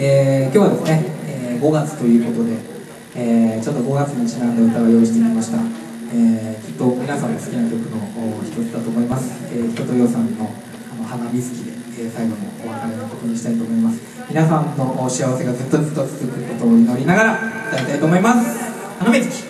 今日はですね、5月ということで、ちょっと5月にちなんだ歌を用意してきました。きっと皆さんの好きな曲の一つだと思います。一青窈さんの花水木で、最後のお別れの曲にしたいと思います。皆さんの幸せがずっとずっと続くことを祈りながら歌いたいと思います。花水木。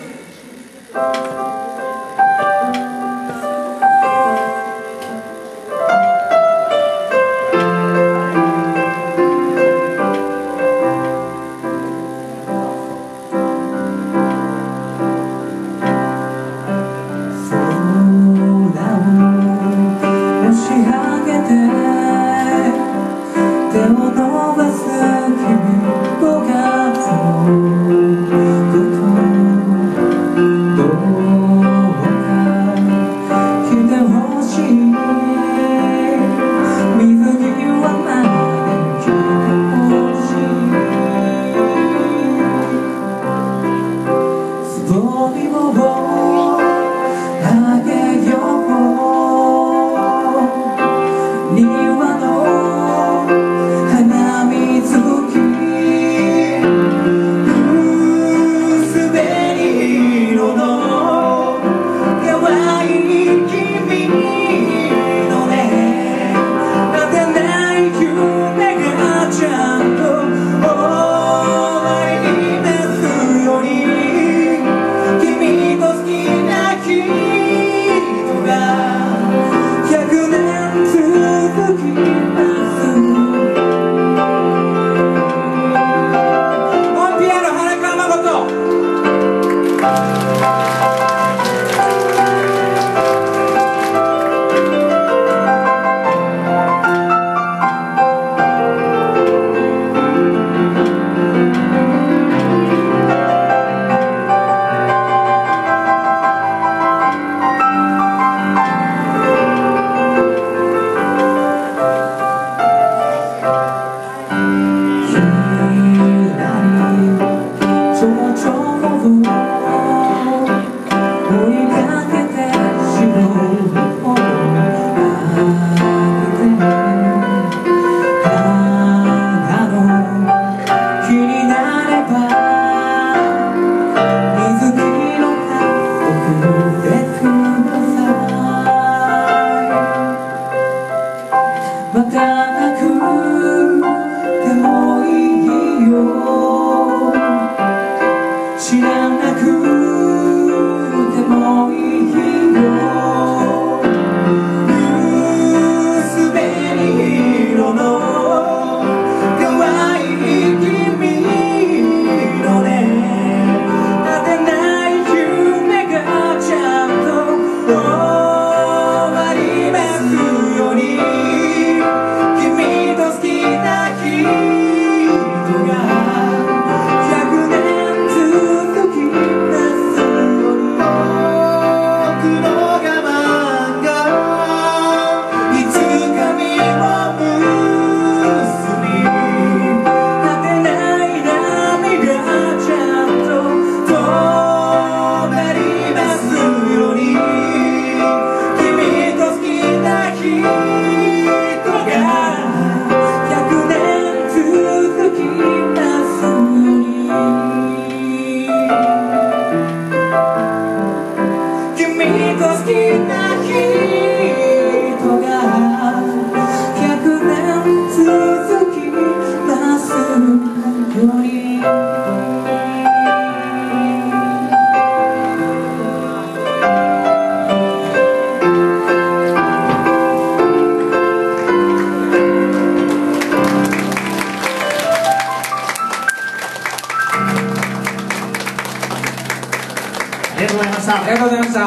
ありがとうございました。 ありがとうございました。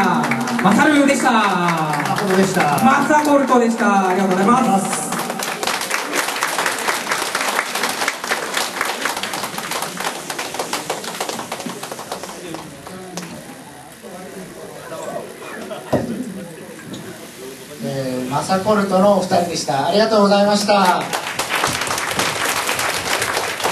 マサルでした。 マコルでした。 マサコルトでした。ありがとうございます。 マサコルトのお二人でした。ありがとうございました。